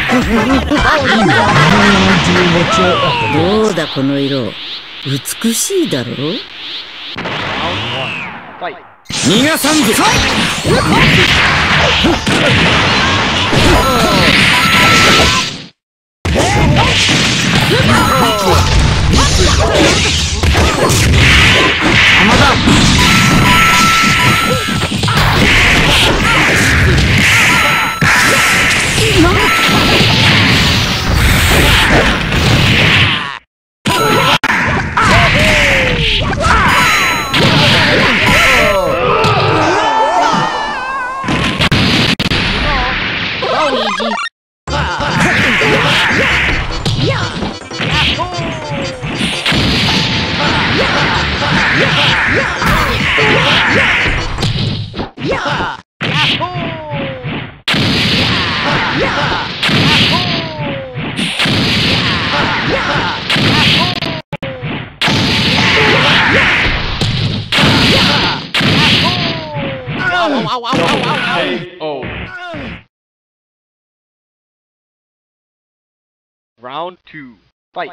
どうだこの色、美しいだろう。 逃がさんぞ。 Round 2, fight.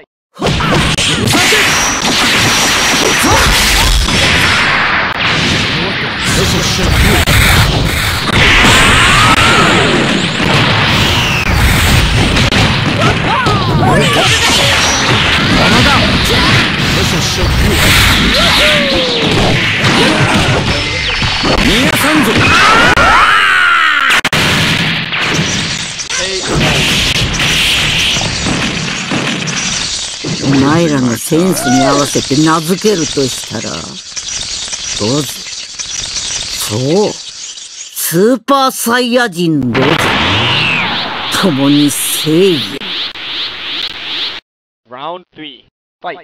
This'll shake you. This'll shake you. Nia Sanzo. お前らのセンスに合わせて名付けるとしたら、どうぞ。そう、スーパーサイヤ人ロゼ。共に正義。 Round 3, fight.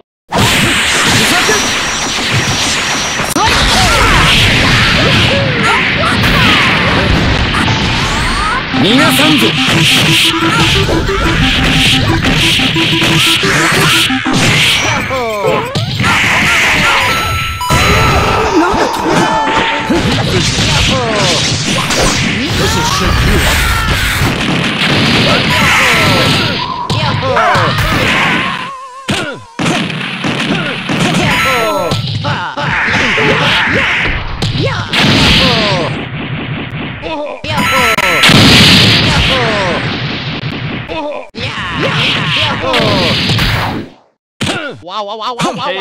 逃がさんぞ。This'll shake you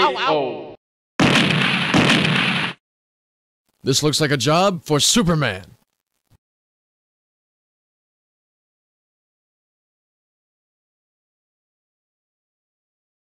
This looks like a job for Superman.